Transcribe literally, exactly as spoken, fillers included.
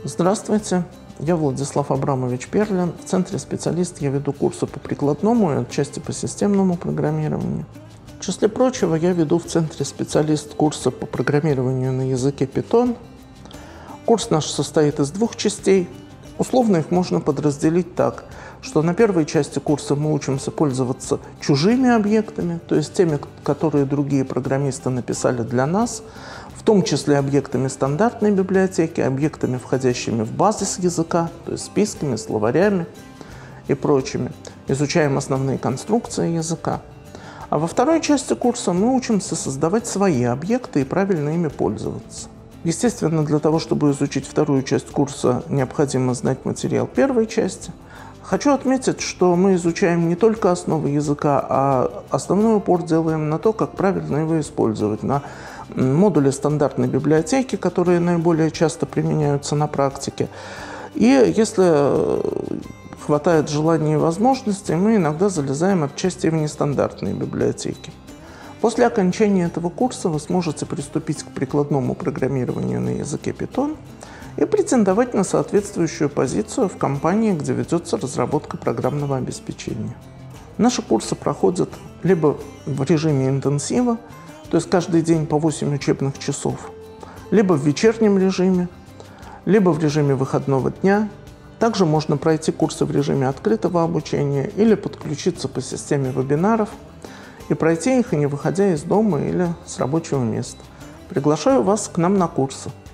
Здравствуйте, я Владислав Абрамович Перлин. В Центре «Специалист» я веду курсы по прикладному и отчасти по системному программированию. В числе прочего, я веду в Центре «Специалист» курсы по программированию на языке Python. Курс наш состоит из двух частей. Условно их можно подразделить так, что на первой части курса мы учимся пользоваться чужими объектами, то есть теми, которые другие программисты написали для нас, в том числе объектами стандартной библиотеки, объектами, входящими в базис языка, то есть списками, словарями и прочими. Изучаем основные конструкции языка. А во второй части курса мы учимся создавать свои объекты и правильно ими пользоваться. Естественно, для того, чтобы изучить вторую часть курса, необходимо знать материал первой части. Хочу отметить, что мы изучаем не только основы языка, а основной упор делаем на то, как правильно его использовать, на модули стандартной библиотеки, которые наиболее часто применяются на практике. И если хватает желания и возможностей, мы иногда залезаем отчасти в нестандартные библиотеки. После окончания этого курса вы сможете приступить к прикладному программированию на языке Python и претендовать на соответствующую позицию в компании, где ведется разработка программного обеспечения. Наши курсы проходят либо в режиме интенсива, то есть каждый день по восемь учебных часов, либо в вечернем режиме, либо в режиме выходного дня. Также можно пройти курсы в режиме открытого обучения или подключиться по системе вебинаров и пройти их, и не выходя из дома или с рабочего места. Приглашаю вас к нам на курсы.